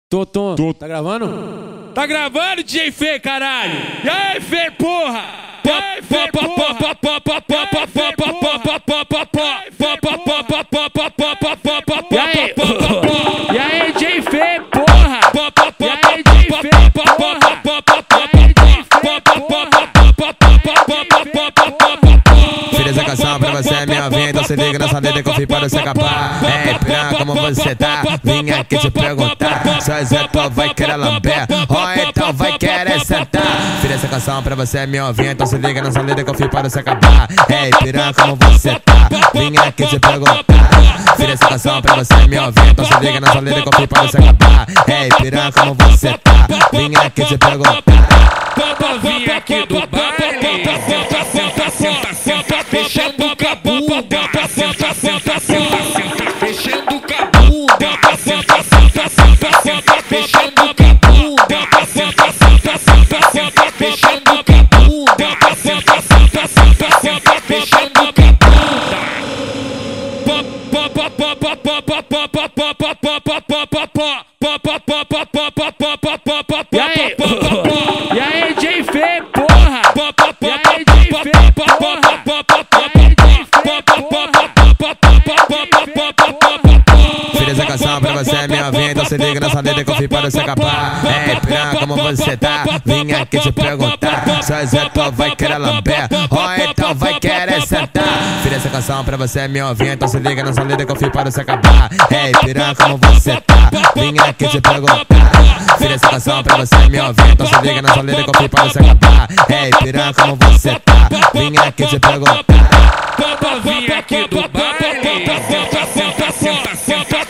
Tô. Tá gravando? Tá gravando, DJ Fê, caralho! E aí, Fê, porra! E aí, Fê, porra! E aí, DJ Fê, porra! E aí, DJ Fê, porra! Fiz essa canção pra você, minha ouvinte, então se liga nessa letra que eu fiz para você acabar. Ei, piranha, como você tá? Vim aqui te perguntar. Seu Zé, tu vai querer lamber, ou então vai querer sentar. Fiz essa canção pra você, minha ouvinte, então se liga nessa letra que eu fiz para você acabar. Ei, piranha, como você tá? Vim aqui te perguntar. Fiz essa canção pra você, minha ouvinte, então se liga nessa letra que eu fiz para você acabar. Ei, piranha, como você tá? Vim aqui te perguntar. Vim aqui do baile, senta, fechando com a bunda, senta, fechando com a bunda, senta, fechando com a bunda, senta, fechando com a bunda, senta, fechando com a bunda. E aí, DJ Fê, porra! E aí, DJ Fê, porra! Fiz essa canção pra você, minha ouvinte, então se liga nessa letra que eu fiz para você acabar. Ei, piranha, como você tá? Vim aqui te perguntar. Seu Zé, tu vai querer lamber, ou então vai querer sentar. Fiz essa canção pra você, minha ouvinte, então se liga nessa letra que eu fiz para você acabar. Ei, piranha, como você tá? Vim aqui te perguntar. Fiz essa canção pra você, minha ouvinte, então se liga nessa letra que eu fiz para você acabar. Ei, piranha, como você tá? Vim aqui te perguntar. Vim aqui do baile, senta,